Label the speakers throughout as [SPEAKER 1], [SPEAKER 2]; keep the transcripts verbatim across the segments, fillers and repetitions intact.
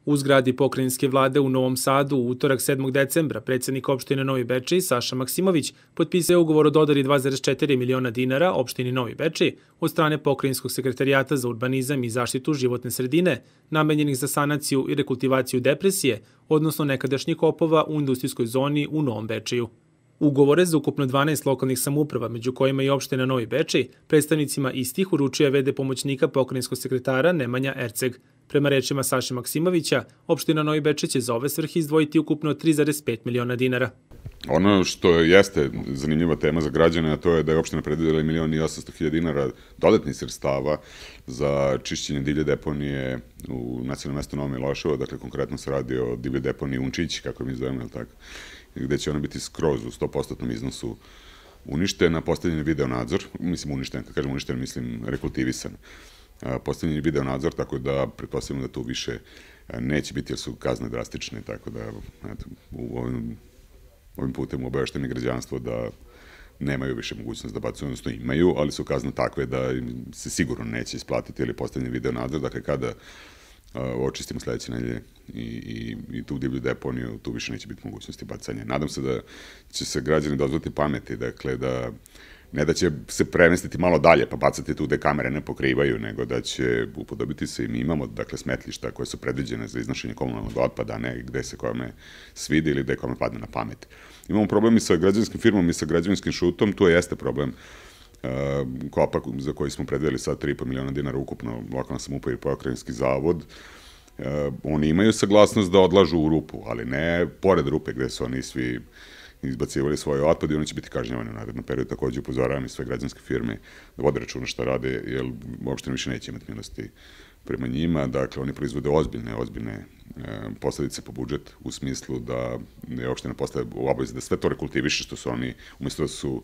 [SPEAKER 1] U zgradi pokrajinske vlade u Novom Sadu u utorak sedmog decembra predsjednik opštine Novi Bečej Saša Maksimović potpisao je ugovor o dodari dva zarez četiri miliona dinara opštini Novi Bečej od strane Pokrajinskog sekretarijata za urbanizam i zaštitu životne sredine, namenjenih za sanaciju i rekultivaciju depresije, odnosno nekadašnjih kopova u industrijskoj zoni u Novom Bečeju. Ugovore za ukupno dvanaest lokalnih samouprava, među kojima i opština Novi Bečej, predstavnicima istih uručuje ve de pomoćnika pokrajinskog sekretara Nemanja Erceg. Prema rečima Saše Maksimovića, opština Novi Bečej će za ove svrhe izdvojiti ukupno tri zarez pet miliona dinara.
[SPEAKER 2] Ono što jeste zanimljiva tema za građane, a to je da je opština predvidela milion i osamsto hiljada dinara dodatnih sredstava za čišćenje divlje deponije u nacionalnom mestu Novo Miloševo, dakle konkretno se radi o divlje deponiji Unčić, kako mi zovemo, tako, gde će ona biti skroz u sto posto iznosu uništena, postavljen je video nadzor, mislim uništen, kad kažem uništen, mislim rekultivisan. Postavljen je video nadzor, tako da pretpostavljamo da tu više neće biti, jer su kazne drastične, tako da eto, u ovim, ovim putem obavešteni građanstvo da nemaju više mogućnost da bacuju, odnosno imaju, ali su kazne takve da se sigurno neće isplatiti ili postavljen video nadzor, dakle kada očistimo sledeće nedelje i, i, i tu divlju deponiju, tu više neće biti mogućnosti bacanja. Nadam se da će se građani dozvati pameti, dakle da ne da će se premestiti malo dalje pa bacati tu gde kamere ne pokrivaju, nego da će upodobiti se i mi imamo dakle smetlišta koje su predviđene za iznošenje komunalnog otpada, ne gde se kome svidi ili gde kome padne na pamet. Imamo problem i sa građevinskim firmom i sa građevinskim šutom, tu jeste problem kopa za koji smo predvideli sad tri i po miliona dinara ukupno lokalna samouprava i pokrajinski zavod. Oni imaju saglasnost da odlažu u rupu, ali ne pored rupe gde su oni svi izbacivali svoje otpad i oni će biti kažnjavani u narednom periodu. Takođe upozoravam i sve građanske firme da vode računa šta rade, jer uopšte više neće imati milosti prema njima. Dakle, oni proizvode ozbiljne, ozbiljne posledice po budžet u smislu da je opština postaje u obavezi da sve to rekultiviše što su oni, umjesto da su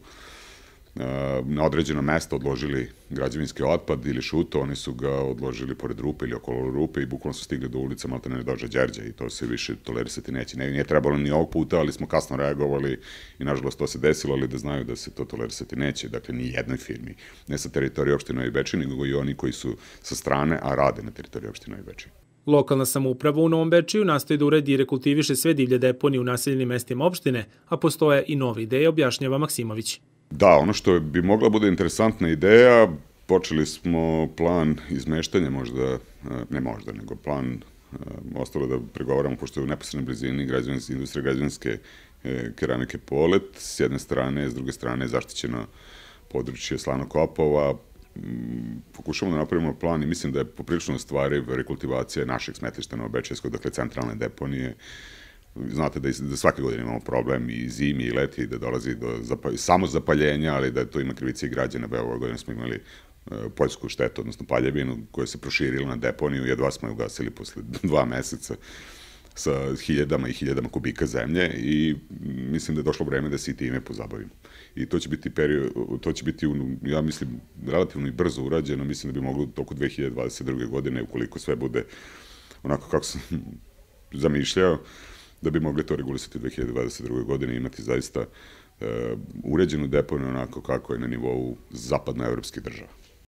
[SPEAKER 2] na određeno mesto odložili građevinski otpad ili šuto, oni su ga odložili pored rupe ili okolo rupe i bukvalno su stigli do ulica malta ne dođe Đerđa i to se više tolerisati neće. Ne, nije trebalo ni ovog puta, ali smo kasno reagovali i nažalost to se desilo, ali da znaju da se to tolerisati neće. Dakle, ni jednoj firmi, ne sa teritorije opštine Novi Bečej, nego i oni koji su sa strane, a rade na teritoriji opštine Novi Bečej.
[SPEAKER 1] Lokalna samouprava u Novom Bečeju nastoji da uredi i rekultiviše sve divlje deponije u naseljenim mestima opštine, a postoje i nove ideje, objašnjava Maksimović.
[SPEAKER 2] Da, ono što bi mogla bude interesantna ideja, počeli smo plan izmeštanja možda, ne možda, nego plan, ostalo da pregovaramo, pošto je u neposrednoj blizini građevinske industrije, građevinske keramike Polet, s jedne strane, s druge strane zaštićeno područje Slanokopova. Pokušamo da napravimo plan i mislim da je poprilično ostvariv rekultivacija našeg smetlišta Novobečejskog, dakle centralne deponije. Znate da, da svake godine imamo problem i zimi i leti, da dolazi do zapa, samo zapaljenja, ali da to ima krivice i građana. Ove godine smo imali uh, poljsku štetu, odnosno paljevinu, koja se proširila na deponiju, jedva smo je ugasili posle dva meseca sa hiljadama i hiljadama kubika zemlje i mislim da je došlo vreme da se i time pozabavimo. I to će biti period, to će biti, ja mislim, relativno i brzo urađeno, mislim da bi moglo oko dve hiljade dvadeset druge godine, ukoliko sve bude onako kako sam zamišljao, da bi mogli to regulisati u dve hiljade dvadeset druge godine i imati zaista uh, uređenu deponiju onako kako je na nivou zapadnoevropskih država.